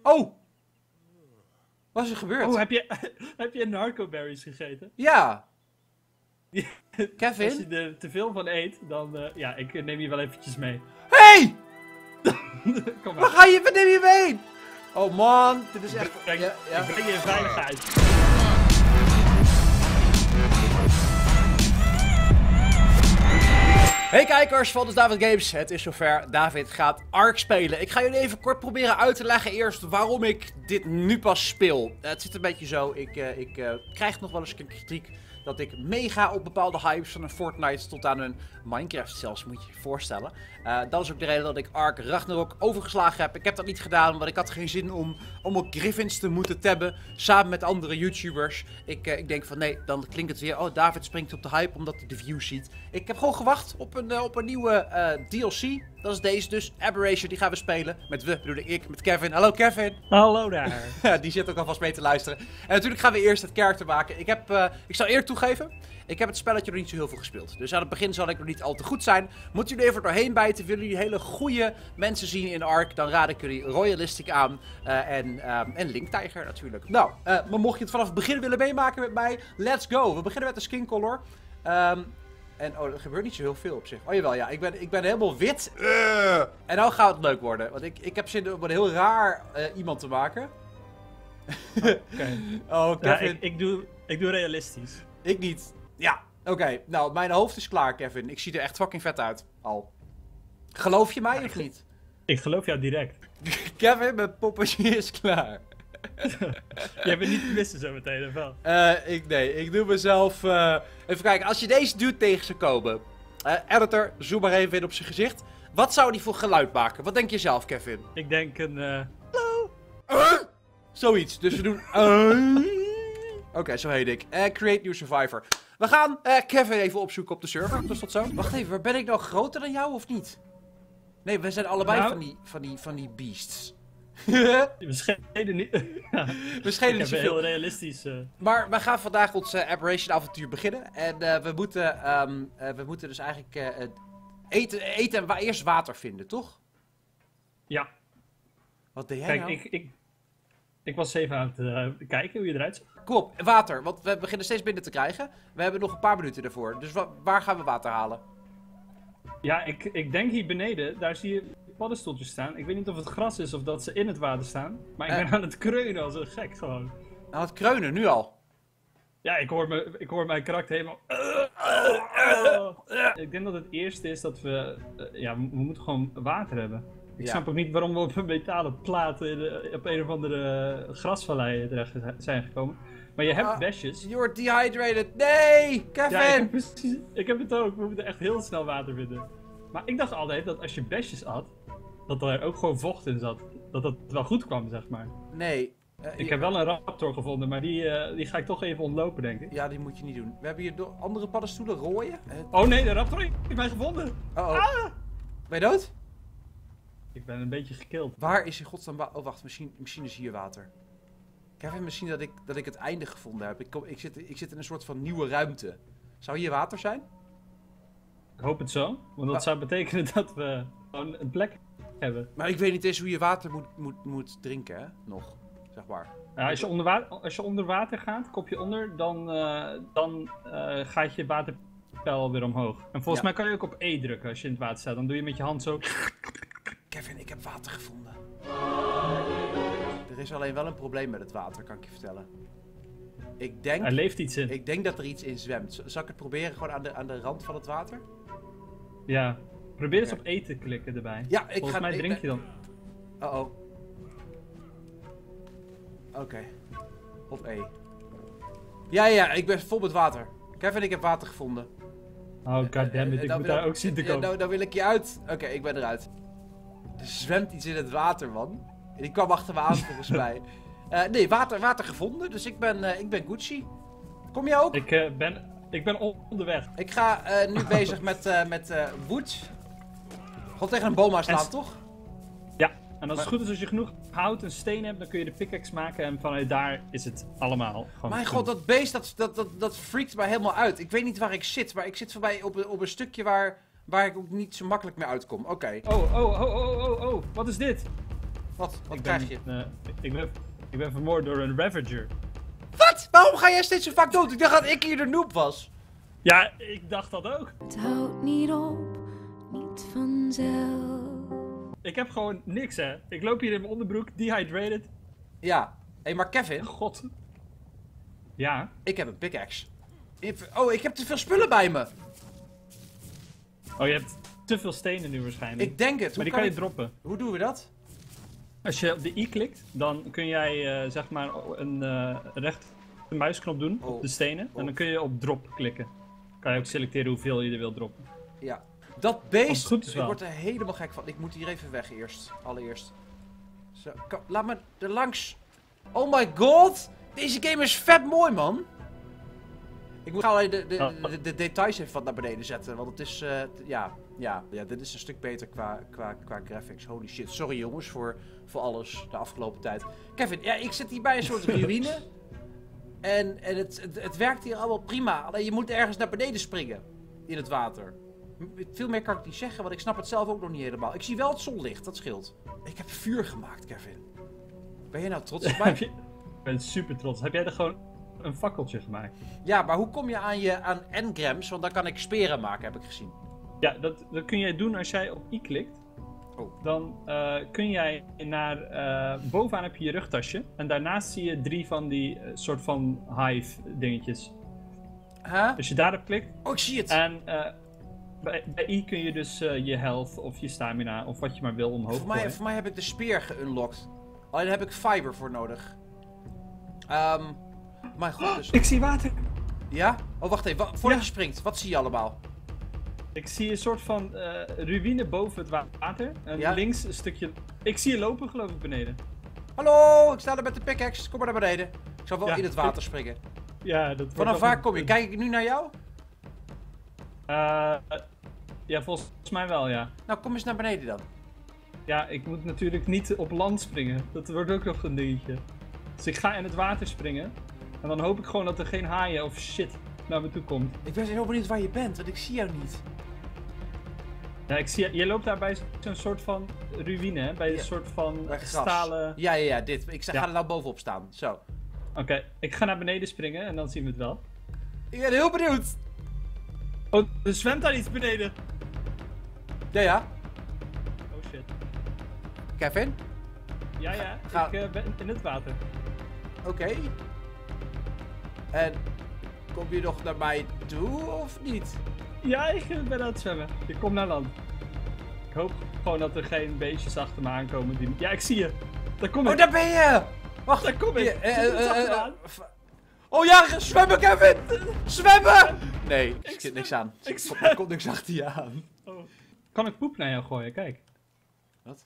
Oh! Wat is er gebeurd? Oh, heb je narcoberries gegeten? Ja. Als je Kevin? er te veel van eet, dan ja, ik neem je wel eventjes mee. Hey! Kom Waar maar. ga je? Waar neem je mee? Oh man, dit is echt... Ik breng Ja. ik breng je in veiligheid. Hey kijkers van de David Games, het is zover. David gaat Ark spelen. Ik ga jullie even kort proberen uit te leggen eerst waarom ik dit nu pas speel. Het zit een beetje zo, ik krijg nog wel eens kritiek dat ik meega op bepaalde hypes van een Fortnite tot aan een Minecraft zelfs, moet je je voorstellen. Dat is ook de reden dat ik Ark Ragnarok overgeslagen heb. Ik heb dat niet gedaan, want ik had geen zin om op Griffins te moeten tabben samen met andere YouTubers. Ik denk van nee, dan klinkt het weer, oh David springt op de hype omdat hij de views ziet. Ik heb gewoon gewacht op een nieuwe DLC. Dat is deze dus, Aberration, die gaan we spelen. Met we bedoel ik met Kevin. Hallo Kevin. Hallo daar. Die zit ook alvast mee te luisteren. En natuurlijk gaan we eerst het character maken. Ik zal eerlijk toegeven, ik heb het spelletje nog niet zo heel veel gespeeld. Dus aan het begin zal ik nog niet al te goed zijn. Moeten jullie even doorheen bijten, willen jullie hele goede mensen zien in Ark, dan raad ik jullie Royalistic aan. En Link Tiger natuurlijk. Nou, maar mocht je het vanaf het begin willen meemaken met mij, let's go. We beginnen met de skin color. En oh, er gebeurt niet zo heel veel op zich. Oh jawel, ja, ik ben helemaal wit. En nou gaat het leuk worden. Want ik heb zin om een heel raar iemand te maken. Okay. Oh, Kevin. Ja, ik doe realistisch. Ik niet. Ja, oké. Nou, mijn hoofd is klaar, Kevin. Ik zie er echt fucking vet uit. Al. Geloof je mij of niet? Ik geloof jou direct. Kevin, mijn poppetje is klaar. Jij bent niet te missen zo meteen, of wel? Ik doe mezelf... Even kijken, als je deze dude tegen zou komen. Editor, zoom maar even in op zijn gezicht. Wat zou die voor geluid maken? Wat denk je zelf, Kevin? Ik denk een... Zoiets. Dus we doen... Oké, zo heet ik. Create New Survivor. We gaan Kevin even opzoeken op de server. Dus tot zo. Wacht even, maar ben ik nou groter dan jou of niet? Nee, we zijn allebei Nou. van die beasts. We schelen niet... We schelen Ik niet heb zoveel. heel realistisch... Maar we gaan vandaag ons Aberration avontuur beginnen. En we moeten dus eigenlijk eten en eerst water vinden, toch? Ja, Wat deed jij kijk, nou? ik was even aan het kijken hoe je eruit zag. Kom op, water. Want we beginnen steeds binnen te krijgen. We hebben nog een paar minuten ervoor. Dus waar gaan we water halen? Ja, ik denk hier beneden, daar zie je paddenstoeltjes staan. Ik weet niet of het gras is of dat ze in het water staan. Maar ik ben aan het kreunen als een gek gewoon. Nou, het kreunen, nu al. Ja, ik hoor mijn karakter helemaal... Ik denk dat het eerste is dat we... ja, we moeten gewoon water hebben. Ik Ja. snap ook niet waarom we op een metalen plaat op een of andere grasvallei terecht zijn gekomen. Maar je hebt besjes. You're dehydrated. Nee, Kevin! Ik heb het ook. We moeten echt heel snel water vinden. Maar ik dacht altijd dat als je besjes at, dat er ook gewoon vocht in zat. Dat dat wel goed kwam, zeg maar. Nee. Ik heb wel een raptor gevonden, maar die ga ik toch even ontlopen, denk ik. Ja, die moet je niet doen. We hebben hier andere paddenstoelen, rooien. Oh nee, de raptor heeft mij gevonden! Ben je dood? Ik ben een beetje gekild. Waar is in godsnaam water? Oh, wacht, misschien is hier water. Kevin, misschien dat ik het einde gevonden heb. Ik zit in een soort van nieuwe ruimte. Zou hier water zijn? Ik hoop het zo, want dat zou betekenen dat we gewoon een plek hebben. Maar ik weet niet eens hoe je water moet drinken, hè? Nog, zeg maar. Ja, als je onder water gaat, kopje onder, dan gaat je waterpeil weer omhoog. En volgens mij kan je ook op E drukken als je in het water staat. Dan doe je met je hand zo... Kevin, ik heb water gevonden. Er is alleen wel een probleem met het water, kan ik je vertellen. Er leeft iets in. Ik denk dat er iets in zwemt. Zal ik het proberen gewoon aan de rand van het water? Ja. Probeer eens op E te klikken erbij. Ja, Volgens mij drink je dan. Oh. Oké. Op E. Ja, ik ben vol met water. Kevin, ik heb water gevonden. Oh goddammit, ik moet daar ook zien te komen. Nou wil ik je uit. Oké, ik ben eruit. Er zwemt iets in het water, man. En die kwam achter me aan, volgens mij. Nee, water gevonden, dus ik ben Gucci. Kom jij ook? Ik ben onderweg. Ik ga nu bezig met wood. Gewoon tegen een boom aan slaan, toch? Ja, en als het goed is, als je genoeg hout en steen hebt, dan kun je de pickaxe maken en vanuit daar is het allemaal gewoon Mijn goed. god, dat beest, dat freakt mij helemaal uit. Ik weet niet waar ik zit, maar ik zit voorbij op een stukje waar ik ook niet zo makkelijk meer uitkom. Oké. Oh, wat is dit? Wat Ik krijg je? ben, ik ben vermoord door een Ravager. Wat? Waarom ga jij steeds zo vaak dood? Ik dacht dat ik hier de noob was. Ja, ik dacht dat ook. Het houdt niet op, niet vanzelf. Ik heb gewoon niks, hè. Ik loop hier in mijn onderbroek, dehydrated. Ja. Hé, maar Kevin, God. Ja. ik heb een pickaxe. Oh, ik heb te veel spullen bij me. Oh, je hebt te veel stenen nu waarschijnlijk. Ik denk het. Maar die kan je droppen. Hoe doen we dat? Als je op de I klikt, dan kun jij zeg maar een rechter muisknop doen op de stenen. En dan kun je op drop klikken. Kan je ook selecteren hoeveel je er wil droppen. Ja. Dat Als beest, het goed is ik wel. word er helemaal gek van. Ik moet hier even weg eerst. Allereerst. Zo, laat me er langs. Oh my god. Deze game is vet mooi, man. Ik moet alleen de details even wat naar beneden zetten. Want het is, ja, dit is een stuk beter qua graphics. Holy shit. Sorry jongens voor alles de afgelopen tijd. Kevin, ja, ik zit hier bij een soort ruïne. En het werkt hier allemaal prima. Alleen je moet ergens naar beneden springen. In het water. Veel meer kan ik niet zeggen, want ik snap het zelf ook nog niet helemaal. Ik zie wel het zonlicht, dat scheelt. Ik heb vuur gemaakt, Kevin. Ben je nou trots op mij? Ik ben super trots. Heb jij er gewoon een fakkeltje gemaakt? Ja, maar hoe kom je aan engrams? Want dan kan ik speren maken, heb ik gezien. Ja, dat kun jij doen als jij op I klikt. Oh. Dan kun jij naar... bovenaan heb je je rugtasje. En daarnaast zie je 3 van die soort van hive dingetjes. Huh? Als je daarop klikt. Oh, ik zie het. En bij I kun je dus je health of je stamina of wat je maar wil omhoog gooien. Voor mij heb ik de speer geunlocked. Alleen heb ik fiber voor nodig. Mijn god, dus... Ik zie water! Ja? Oh, wacht even. Voordat je springt, wat zie je allemaal? Ik zie een soort van ruïne boven het water. En Ja? links een stukje... Ik zie je lopen geloof ik beneden. Hallo, ik sta er met de pickaxe. Kom maar naar beneden. Ik zal wel Ja, in het water springen. Ja, dat Vanaf waar kom je? Kijk ik nu naar jou? Ja, volgens mij wel, ja. Nou, kom eens naar beneden dan. Ja, ik moet natuurlijk niet op land springen. Dat wordt ook nog een dingetje. Dus ik ga in het water springen. En dan hoop ik gewoon dat er geen haaien of shit naar me toe komt. Ik ben heel benieuwd waar je bent, want ik zie jou niet. Ja, ik zie... Je loopt daar bij zo'n soort van ruïne, hè? Bij een Ja, soort van bij gras. stalen... Ja, dit. Ik Ja. ga er nou bovenop staan. Zo. Oké, ik ga naar beneden springen en dan zien we het wel. Ik ben heel benieuwd. Oh, er zwemt daar iets beneden. Ja. Oh shit. Kevin? Ja, Ga- ik ben in het water. Oké. En kom je nog naar mij toe of niet? Ja, ik ben aan het zwemmen. Ik kom naar land. Ik hoop gewoon dat er geen beestjes achter me aankomen die... Ja, ik zie je. Daar kom ik. Oh, daar ben je! Wacht, Daar kom ik. Hier, Zit iets achteraan? Oh ja, zwemmen, Kevin! Zwemmen! Nee, er zit niks aan. ik Er komt niks achter je aan. Oh. Kan ik poep naar jou gooien? Kijk. Wat?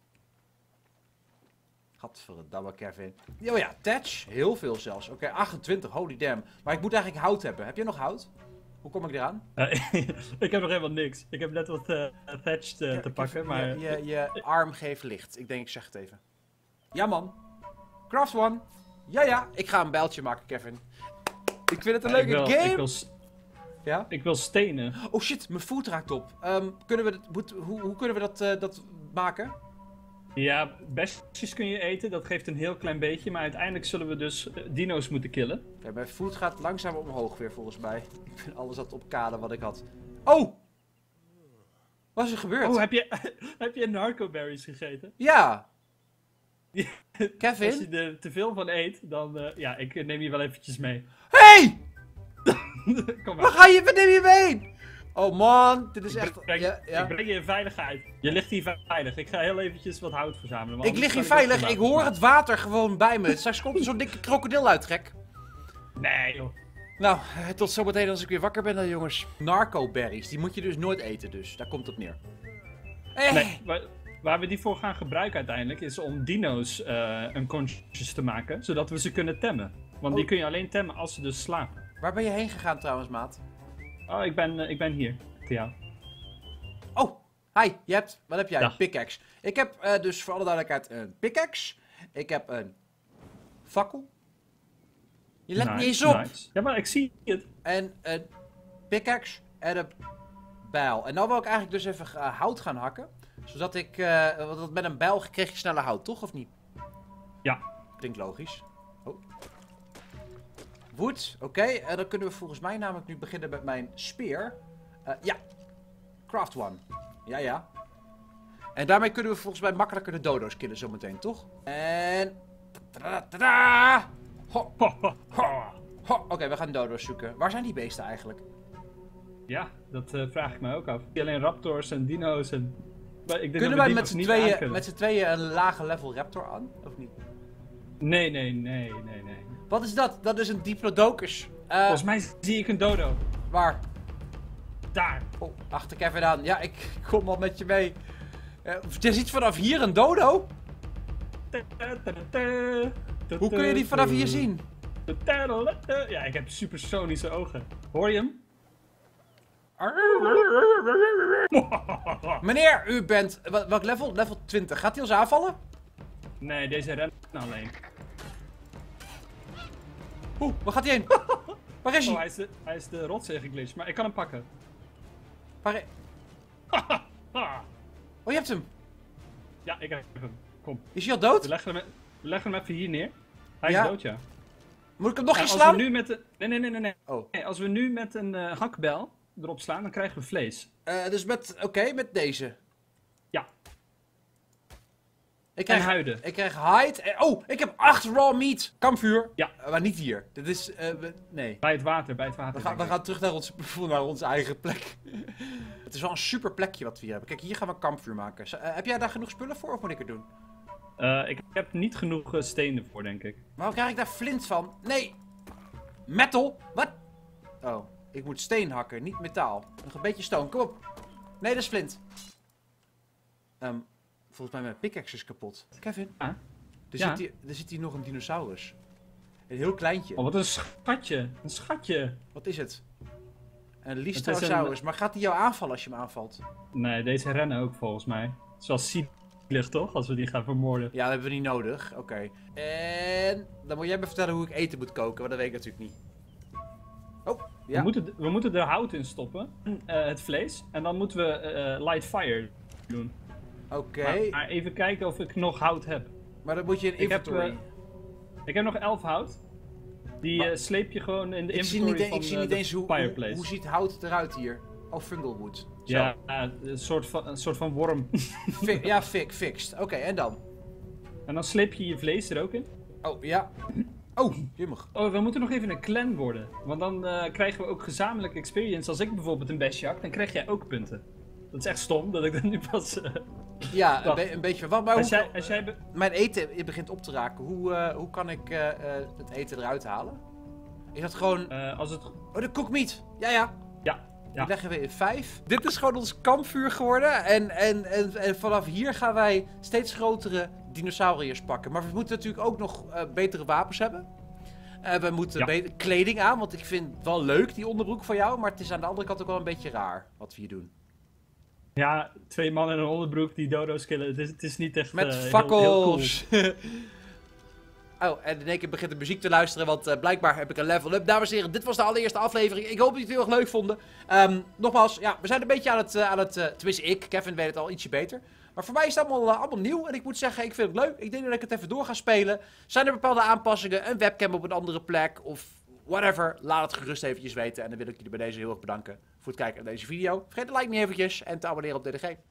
Gadverdamme, Kevin. Oh ja, thatch. Heel veel zelfs. Oké, 28. Holy damn. Maar ik moet eigenlijk hout hebben. Heb je nog hout? Hoe kom ik eraan? Ik heb nog helemaal niks. Ik heb net wat thatch te pakken, maar... Je arm geeft licht. Ik denk, ik zeg het even. Ja, man. Craft one. Ja. Ik ga een bijltje maken, Kevin. Ik vind het een leuke game. Ja? Ik wil stenen. Oh shit, mijn food raakt op. Hoe kunnen we dat maken? Ja, bestjes kun je eten. Dat geeft een heel klein beetje. Maar uiteindelijk zullen we dus dino's moeten killen. Ja, mijn food gaat langzaam omhoog weer, volgens mij. Ik ben alles aan het opkaden wat ik had. Oh! Wat is er gebeurd? Oh, heb je narcoberries gegeten? Ja! Ja. Kevin? Als je er te veel van eet, dan... ja, ik neem je wel eventjes mee. Hey! Kom Waar maar. ga je? Waar neem je me heen? Oh man, dit is echt... Ik breng je in veiligheid. Je ligt hier veilig. Ik ga heel eventjes wat hout verzamelen. want Ik lig hier anders kan veilig. ook Ik hoor het water gewoon bij me. Straks komt er zo'n dikke krokodil uit, gek. Nee, joh. Nou, tot zometeen als ik weer wakker ben dan, jongens. Narcoberries, die moet je dus nooit eten, dus. Daar komt het neer. Hey. Nee, waar we die voor gaan gebruiken uiteindelijk is om dino's unconscious te maken, zodat we ze kunnen temmen. Want die kun je alleen temmen als ze dus slapen. Waar ben je heen gegaan trouwens, maat? Oh, ik ben hier. Voor jou. Oh, hi. Wat heb jij? Dag. Een pickaxe. Ik heb dus voor alle duidelijkheid een pickaxe. Ik heb een fakkel. Je let niet eens op. Nice. Ja, maar ik zie het. En een pickaxe en een bijl. En nou wil ik eigenlijk dus even hout gaan hakken. Zodat ik, want met een bijl kreeg je sneller hout, toch? Of niet? Ja. Klinkt logisch. Oh. Wood, oké. Dan kunnen we volgens mij namelijk nu beginnen met mijn speer. Ja. Craft one. Ja, ja. En daarmee kunnen we volgens mij makkelijker de dodo's killen zometeen, toch? En... Tadaa! Ho, ho, ho, ho. Oké, we gaan dodo's zoeken. Waar zijn die beesten eigenlijk? Ja, dat vraag ik me ook af. Alleen raptors en dino's en... Ik denk Kunnen wij met z'n tweeën een lage level raptor aan? Of niet? Nee. Wat is dat? Dat is een diplodocus. Volgens mij zie ik een dodo. Waar? Daar. Oh, achter Kevin aan. Ja, ik kom al met je mee. Je ziet vanaf hier een dodo? Hoe kun je die vanaf hier zien? Ja, ik heb supersonische ogen. Hoor je hem? Meneer, u bent... Welk level? Level 20. Gaat hij ons aanvallen? Nee, deze rennen alleen. Oeh, waar gaat hij heen? Waar is hij? Oh, hij is de rots ingeglitcht, maar ik kan hem pakken. Waar... Oh, je hebt hem. Ja, ik heb hem. Kom. Is hij al dood? We leggen hem even hier neer. Hij is dood, ja. Moet ik hem nog Nou, eens als slaan? we nu met de... Nee. Oh. Nee, als we nu met een hakbel erop slaan, dan krijgen we vlees. Dus met... Oké, met deze. Ja. Ik En huiden. Ik krijg hide. Oh, ik heb 8 raw meat. Kampvuur. Ja. Maar niet hier. Dit is... nee. Bij het water. We gaan terug naar onze eigen plek. Het is wel een super plekje wat we hier hebben. Kijk, hier gaan we een kampvuur maken. Heb jij daar genoeg spullen voor of moet ik het doen? Ik heb niet genoeg stenen voor, denk ik. Waarom krijg ik daar flint van? Nee! Metal? Wat? Oh, ik moet steen hakken, niet metaal. Nog een beetje stone, kom op. Nee, dat is flint. Volgens mij mijn pickaxe is kapot. Kevin? Ah? Er zit hier nog een dinosaurus. Een heel kleintje. Oh, wat een schatje. Een schatje. Wat is het? Een Lystrosaurus. Maar gaat hij jou aanvallen als je hem aanvalt? Nee, deze rennen ook volgens mij. Het is wel zielig toch, als we die gaan vermoorden. Ja, dat hebben we niet nodig. Oké. En dan moet jij me vertellen hoe ik eten moet koken, want dat weet ik natuurlijk niet. Oh, ja. We moeten er hout in stoppen. Het vlees. En dan moeten we light fire doen. Oké. Maar even kijken of ik nog hout heb. Maar dan moet je in inventory. Ik heb nog 11 hout. Die sleep je gewoon in de inventory van ik zie niet eens fireplace. Hoe ziet hout eruit hier? Oh, fungalwood. Zo. Ja, een soort van worm. Ja, fixed. Oké, en dan? En dan sleep je je vlees er ook in. Oh, ja. Oh, jummer. Oh, we moeten nog even een clan worden. Want dan krijgen we ook gezamenlijk experience. Als ik bijvoorbeeld een bestje hak, dan krijg jij ook punten. Dat is echt stom dat ik dat nu pas... Ja, een beetje. Maar mijn eten begint op te raken. Hoe kan ik het eten eruit halen? Is dat gewoon... Oh, de cooked meat. Ja. Die leggen we in 5. Dit is gewoon ons kampvuur geworden. En vanaf hier gaan wij steeds grotere dinosauriërs pakken. Maar we moeten natuurlijk ook nog betere wapens hebben. We moeten kleding aan, want ik vind het wel leuk, die onderbroek van jou. Maar het is aan de andere kant ook wel een beetje raar wat we hier doen. Ja, 2 mannen in een onderbroek die dodo's killen. Het is niet echt met heel fakkels. cool. Oh, en in één keer begint de muziek te luisteren, want blijkbaar heb ik een level up. Dames en heren, dit was de allereerste aflevering. Ik hoop dat jullie het heel erg leuk vonden. Nogmaals, ja, we zijn een beetje aan het tenminste Kevin weet het al ietsje beter. Maar voor mij is het allemaal nieuw en ik moet zeggen, ik vind het leuk. Ik denk dat ik het even door ga spelen. Zijn er bepaalde aanpassingen, een webcam op een andere plek of whatever? Laat het gerust eventjes weten en dan wil ik jullie bij deze heel erg bedanken voor het kijken naar deze video. Vergeet de like niet eventjes en te abonneren op DDG.